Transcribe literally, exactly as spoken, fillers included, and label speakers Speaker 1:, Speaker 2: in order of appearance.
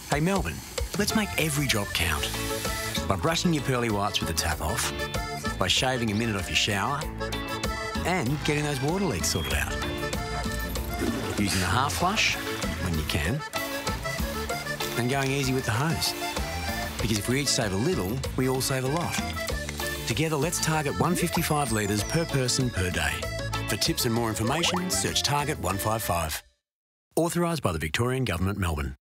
Speaker 1: Hey Melbourne, let's make every drop count. By brushing your pearly whites with the tap off, by shaving a minute off your shower, and getting those water leaks sorted out. Using the half flush when you can, and going easy with the hose. Because if we each save a little, we all save a lot. Together, let's target one hundred fifty-five litres per person per day. For tips and more information, search Target one five five. Authorised by the Victorian Government, Melbourne.